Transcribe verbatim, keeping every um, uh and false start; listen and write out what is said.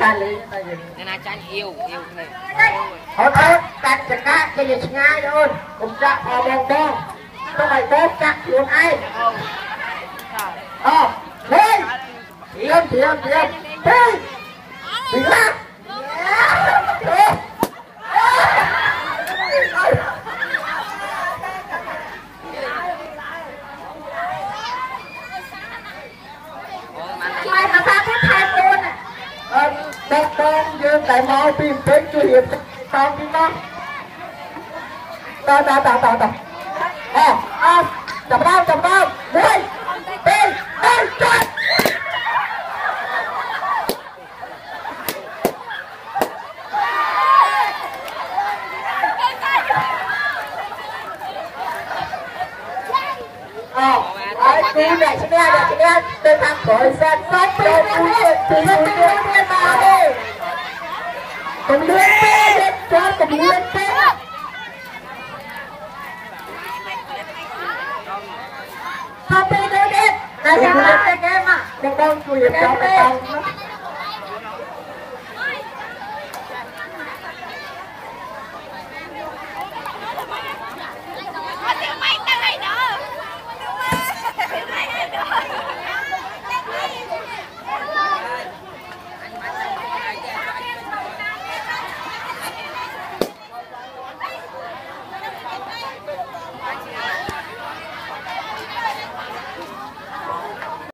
ta lý nên là tranh yêu yêu này thôi thôi đặt chặt cá cho gì ngay luôn cũng chặt vào bông bông không phải tốt chặt luôn ai ờ lên thiêm thiêm thiêm đi đi ra mày mà sao thích thèm luôn à đất con dương tại mau tìm đến chưa hiệp con đi con tao tao tao tao tao ờ ờ chậm đâu chậm đâu đi đi đi chạy ờ ai cứ để cho nghe để cho nghe tôi thằng khỏi xe sắp tôi cũng được thì tôi cũng đi vào đi cùng lên đi cho cùng lên đi không đi đi đi là sao làm cái game à được đâu chùi cho cái con